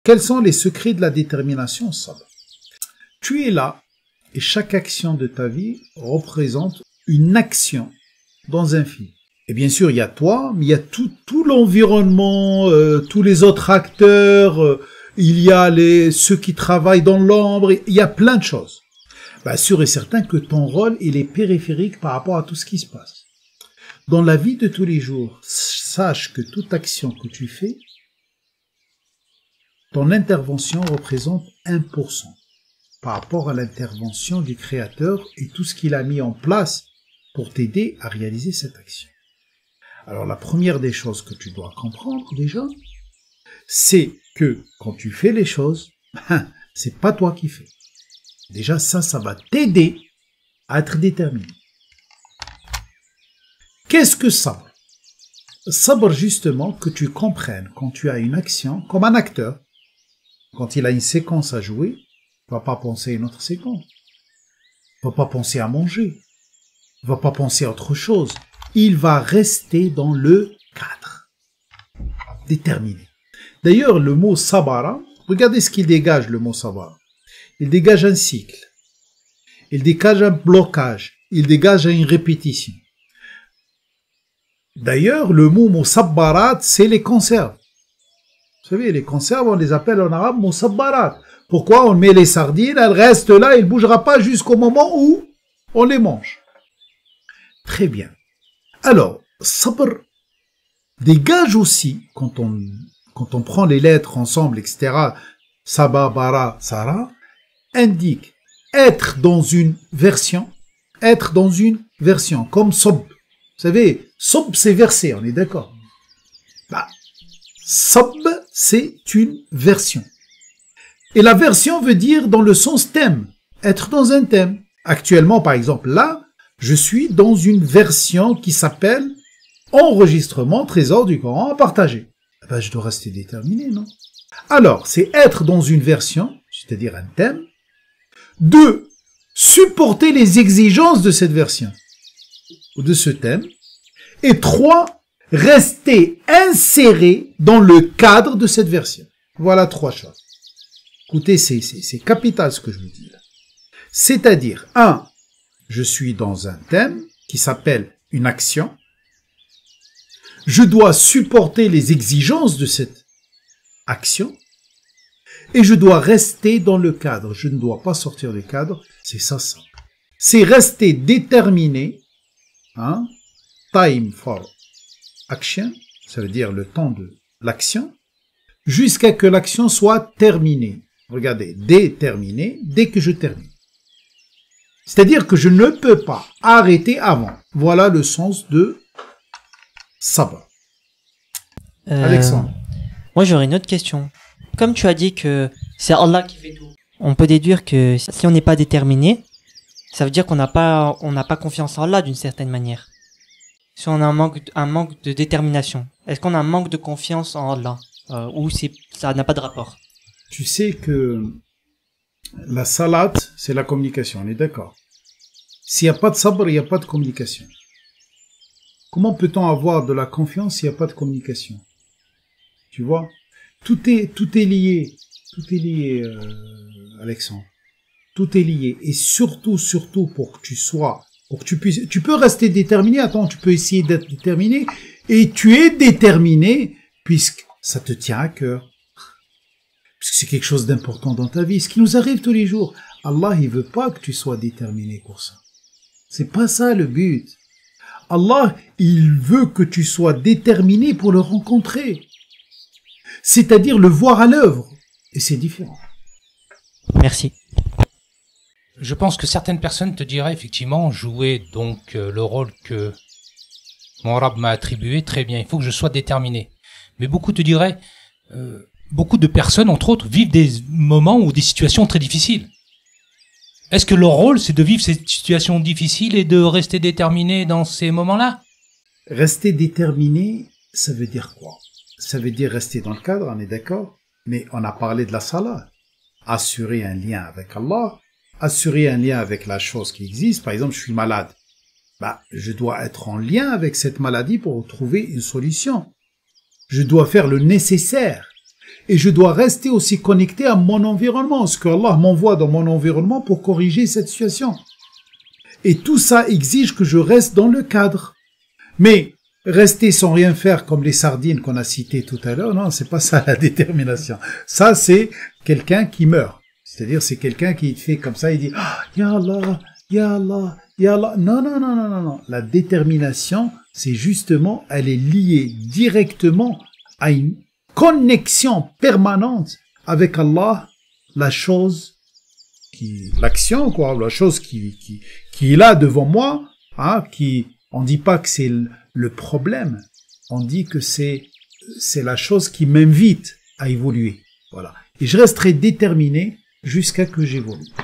Quels sont les secrets de la détermination sabr? Tu es là et chaque action de ta vie représente une action dans un film. Et bien sûr, il y a toi, mais il y a tout l'environnement, tous les autres acteurs, il y a ceux qui travaillent dans l'ombre, il y a plein de choses. Bah, sûr et certain que ton rôle, il est périphérique par rapport à tout ce qui se passe. Dans la vie de tous les jours, sache que toute action que tu fais, ton intervention représente 1% par rapport à l'intervention du Créateur et tout ce qu'il a mis en place pour t'aider à réaliser cette action. Alors la première des choses que tu dois comprendre déjà, c'est que quand tu fais les choses, c'est pas toi qui fais. Déjà ça va t'aider à être déterminé. Qu'est-ce que sabr? Sabr justement que tu comprennes quand tu as une action comme un acteur. Quand il a une séquence à jouer, il va pas penser à une autre séquence. Il va pas penser à manger. Il va pas penser à autre chose. Il va rester dans le cadre. Déterminé. D'ailleurs, le mot sabara, regardez ce qu'il dégage, le mot sabara. Il dégage un cycle. Il dégage un blocage. Il dégage une répétition. D'ailleurs, le mot musabbarat, c'est les conserves. Vous savez, les conserves, on les appelle en arabe musabbarat. Pourquoi on met les sardines, elles restent là, elles ne bougera pas jusqu'au moment où on les mange. Très bien. Alors, sabr dégage aussi, quand on prend les lettres ensemble, etc., saba, bara, sara, indique être dans une version, comme sob. Vous savez, sob, c'est verser, on est d'accord. Bah, sob, c'est une version. Et la version veut dire dans le sens thème, être dans un thème. Actuellement, par exemple, là, je suis dans une version qui s'appelle enregistrement trésor du Coran à partager. Eh ben, je dois rester déterminé, non? Alors, c'est être dans une version, c'est-à-dire un thème. 2, supporter les exigences de cette version, ou de ce thème. Et 3, rester inséré dans le cadre de cette version. Voilà 3 choses. Écoutez, c'est capital ce que je vous dis là. C'est-à-dire, 1, je suis dans un thème qui s'appelle une action. Je dois supporter les exigences de cette action. Et je dois rester dans le cadre. Je ne dois pas sortir du cadre. C'est ça. C'est rester déterminé. Hein? Time for action. Ça veut dire le temps de l'action. Jusqu'à que l'action soit terminée. Regardez, déterminé dès que je termine. C'est-à-dire que je ne peux pas arrêter avant. Voilà le sens de sabr. Alexandre. Moi, j'aurais une autre question. Comme tu as dit que c'est Allah qui fait tout, on peut déduire que si on n'est pas déterminé, ça veut dire qu'on n'a pas confiance en Allah d'une certaine manière. Si on a un manque de détermination, est-ce qu'on a un manque de confiance en Allah ou ça n'a pas de rapport? Tu sais que la salat, c'est la communication, on est d'accord. S'il n'y a pas de sabr, il n'y a pas de communication. Comment peut-on avoir de la confiance s'il n'y a pas de communication? Tu vois? Tout est lié, Alexandre. Tout est lié. Et surtout, pour que tu peux rester déterminé. Attends, tu peux essayer d'être déterminé. Et tu es déterminé puisque ça te tient à cœur. Puisque c'est quelque chose d'important dans ta vie. Ce qui nous arrive tous les jours. Allah, il veut pas que tu sois déterminé pour ça. C'est pas ça le but. Allah, il veut que tu sois déterminé pour le rencontrer. C'est-à-dire le voir à l'œuvre. Et c'est différent. Merci. Je pense que certaines personnes te diraient effectivement jouer donc le rôle que mon Rabb m'a attribué, très bien, il faut que je sois déterminé. Mais beaucoup te diraient, beaucoup de personnes, entre autres, vivent des moments ou des situations très difficiles. Est-ce que leur rôle, c'est de vivre ces situations difficiles et de rester déterminé dans ces moments-là? Rester déterminé, ça veut dire quoi? Ça veut dire rester dans le cadre, on est d'accord? Mais on a parlé de la salat. Assurer un lien avec Allah, assurer un lien avec la chose qui existe. Par exemple, je suis malade. Je dois être en lien avec cette maladie pour trouver une solution. Je dois faire le nécessaire. Et je dois rester aussi connecté à mon environnement, ce que Allah m'envoie dans mon environnement pour corriger cette situation. Et tout ça exige que je reste dans le cadre. Mais rester sans rien faire comme les sardines qu'on a citées tout à l'heure, non, c'est pas ça la détermination. Ça, c'est quelqu'un qui meurt. C'est-à-dire, c'est quelqu'un qui fait comme ça, il dit, ah, ya Allah, ya Allah, ya Allah. Non, non, non, non, non, non. La détermination, c'est justement, elle est liée directement à une connexion permanente avec Allah, la chose l'action, quoi, la chose qui est là devant moi, hein, on dit pas que c'est le problème, on dit que c'est la chose qui m'invite à évoluer, voilà. Et je resterai déterminé jusqu'à que j'évolue.